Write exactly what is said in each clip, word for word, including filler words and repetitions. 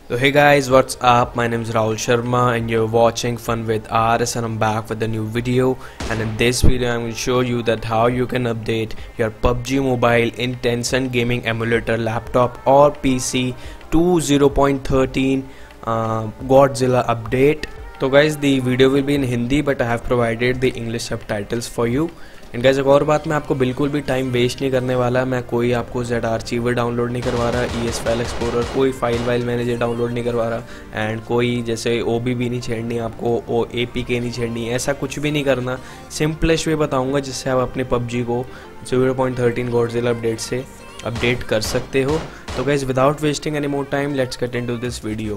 So hey guys, what's up? My name is Rahul Sharma and you're watching Fun with R S and I'm back with a new video, and in this video I'm going to show you that how you can update your P U B G Mobile in Tencent Gaming Emulator laptop or P C to zero point one three uh, Godzilla update. So guys, the video will be in Hindi but I have provided the English subtitles for you. And guys एक और बात, मैं आपको बिल्कुल भी time waste नहीं करने वाला। मैं कोई आपको जेड आर्चीवर डाउनलोड नहीं करवा रहा, ई एस फाइल एक्सप्लोरर, कोई फाइल वाइल मैनेजर डाउनलोड नहीं करवा रहा, एंड कोई जैसे ओ बी भी नहीं छेड़नी आपको, ओ ए पी के नहीं छेड़नी, ऐसा कुछ भी नहीं करना। सिंपलेस्ट वे बताऊंगा जिससे आप अपने पबजी को zero point one three Godzilla update से अपडेट कर सकते हो। तो guys without wasting any more time, let's get into this video.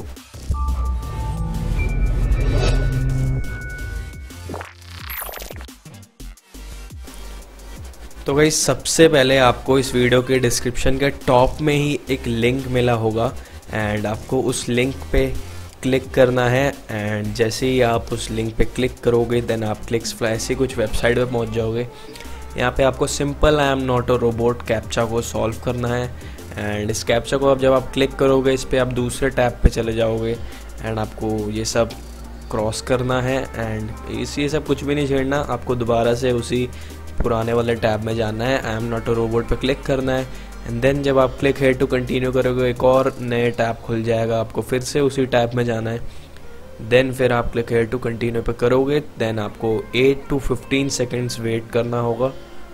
तो गाइस सबसे पहले आपको इस वीडियो के डिस्क्रिप्शन के टॉप में ही एक लिंक मिला होगा एंड आपको उस लिंक पे क्लिक करना है। एंड जैसे ही आप उस लिंक पे क्लिक करोगे देन आप क्लिक्स फ्लाई ऐसी कुछ वेबसाइट पे पहुंच जाओगे। यहाँ पे आपको simple I am not a robot captcha को सॉल्व करना है। एंड इस कैप्चा को अब जब आप क्लिक करोगे इस पर आप दूसरे टैब पे चले जाओगे एंड आपको ये सब क्रॉस करना है। एंड इस ये सब कुछ भी नहीं छेड़ना, आपको दोबारा से उसी पुराने वाले टैब में जाना है, I am not a robot पे क्लिक करना है। एंड देन जब आप क्लिक हेयर टू कंटिन्यू करोगे एक और नए टैब खुल जाएगा, आपको फिर से उसी टैब में जाना है। देन फिर आप क्लिक हेयर टू कंटिन्यू पे करोगे, देन आपको eight to fifteen seconds wait करना होगा।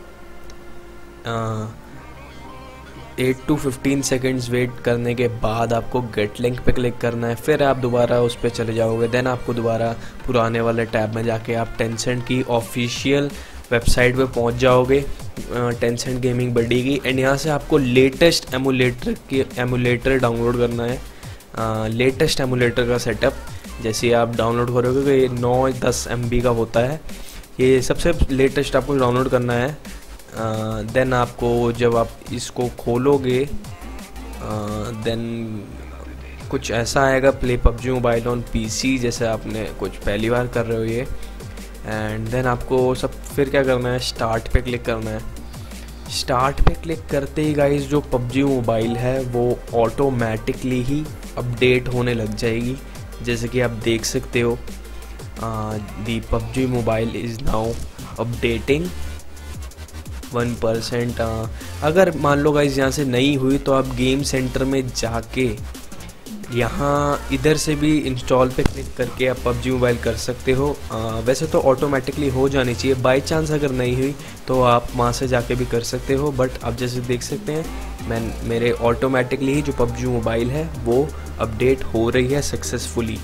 Eight to fifteen seconds wait करने के बाद आपको गेट लिंक पे क्लिक करना है, फिर आप दोबारा उस पर चले जाओगे। देन आपको दोबारा पुराने वाले टैब में जाके आप टेंसेंट की ऑफिशियल वेबसाइट पे पहुंच जाओगे, टेंसेंट गेमिंग बडी की। एंड यहाँ से आपको लेटेस्ट एमुलेटर की एमुलेटर डाउनलोड करना है, लेटेस्ट एमुलेटर का सेटअप। जैसे आप डाउनलोड करोगे तो ये नौ दस एम बी का होता है, ये सबसे लेटेस्ट आपको डाउनलोड करना है। देन uh, आपको जब आप इसको खोलोगे देन uh, कुछ ऐसा आएगा, play PUBG mobile on PC, जैसे आपने कुछ पहली बार कर रहे हो ये। एंड देन आपको सब फिर क्या करना है, स्टार्ट पे क्लिक करना है। स्टार्ट पे क्लिक करते ही गाइस जो पबजी मोबाइल है वो ऑटोमेटिकली ही अपडेट होने लग जाएगी। जैसे कि आप देख सकते हो the PUBG mobile is now updating one percent. अगर मान लो गाइस यहाँ से नहीं हुई तो आप गेम सेंटर में जाके यहाँ इधर से भी इंस्टॉल पे क्लिक करके आप पबजी मोबाइल कर सकते हो। आ, वैसे तो ऑटोमेटिकली हो जानी चाहिए, बाय चांस अगर नहीं हुई तो आप वहाँ से जाके भी कर सकते हो। बट आप जैसे देख सकते हैं मैं मेरे ऑटोमेटिकली ही जो पबजी मोबाइल है वो अपडेट हो रही है सक्सेसफुली।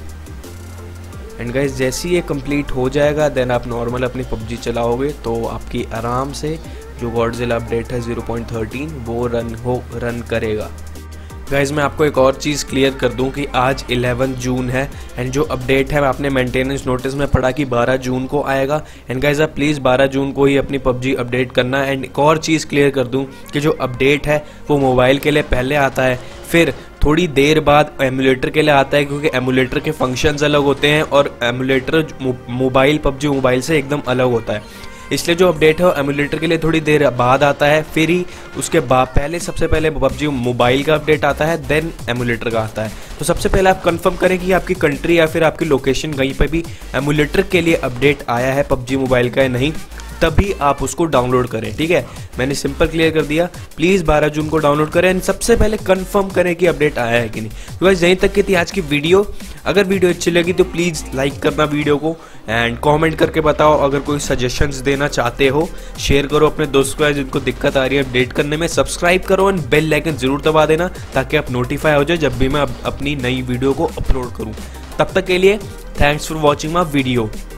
एंड गाइस जैसे ही ये कंप्लीट हो जाएगा देन आप नॉर्मल अपनी पबजी चलाओगे तो आपकी आराम से जो गॉडजिला अपडेट है ज़ीरो पॉइंट वन थ्री वो रन हो रन करेगा। गाइज मैं आपको एक और चीज़ क्लियर कर दूं कि आज ग्यारह जून है एंड जो अपडेट है आपने मेंटेनेंस नोटिस में पढ़ा कि बारह जून को आएगा। एंड गाइज आप प्लीज़ बारह जून को ही अपनी पबजी अपडेट करना। एंड एक और चीज़ क्लियर कर दूं कि जो अपडेट है वो मोबाइल के लिए पहले आता है, फिर थोड़ी देर बाद एमुलेटर के लिए आता है, क्योंकि एमुलेटर के फंक्शंस अलग होते हैं और एमुलेटर मोबाइल पबजी मोबाइल से एकदम अलग होता है। इसलिए जो अपडेट है वो एमुलेटर के लिए थोड़ी देर बाद आता है, फिर ही उसके बाद पहले सबसे पहले पबजी मोबाइल का अपडेट आता है, देन एमुलेटर का आता है। तो सबसे पहले आप कंफर्म करें कि आपकी कंट्री या फिर आपकी लोकेशन कहीं पर भी एमुलेटर के लिए अपडेट आया है पबजी मोबाइल का या नहीं, तभी आप उसको डाउनलोड करें। ठीक है, मैंने सिंपल क्लियर कर दिया। प्लीज़ बारह जून को डाउनलोड करें एंड सबसे पहले कंफर्म करें कि अपडेट आया है कि नहीं। तो गाइस यहीं तक की थी आज की वीडियो। अगर वीडियो अच्छी लगी तो प्लीज़ लाइक करना वीडियो को एंड कमेंट करके बताओ। अगर कोई सजेशंस देना चाहते हो शेयर करो अपने दोस्तों को जिनको दिक्कत आ रही है अपडेट करने में। सब्सक्राइब करो एंड बेल आइकन जरूर दबा देना ताकि आप नोटिफाई हो जाए जब भी मैं अपनी नई वीडियो को अपलोड करूँ। तब तक के लिए thanks for watching my video.